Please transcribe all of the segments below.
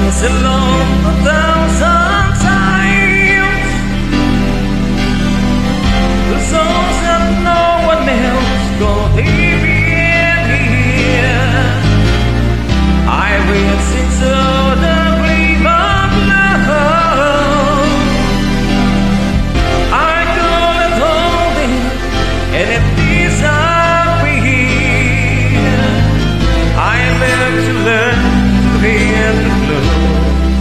was alone 1,000 times. The songs that no one else could leave in here. I will sing so the gleam of love. I call it holding, and it disappear. I live to learn to hear the blues.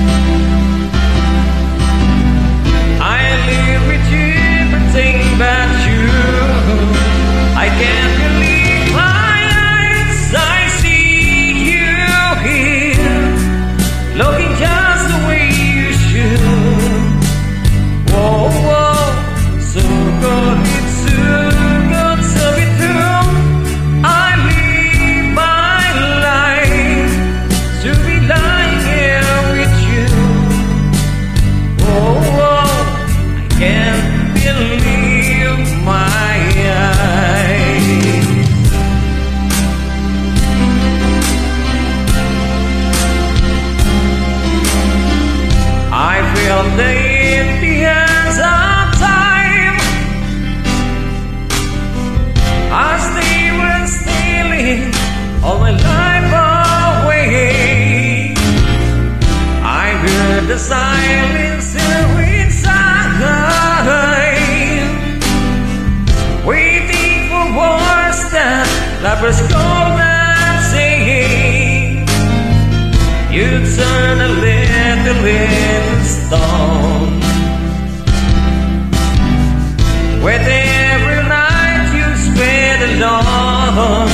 I live with you, everything but you. I can't believe my eyes. I see you here, looking just the way you should. Whoa, whoa, so good, it's so good, so be true. I live my life to be lying here with you. Whoa, whoa, I can't believe my eyes. I feel the emptiness of time as they were stealing all my life away. I heard the silence inside, waiting for words that lovers call and sing. You turn a little stone with every night you spend alone.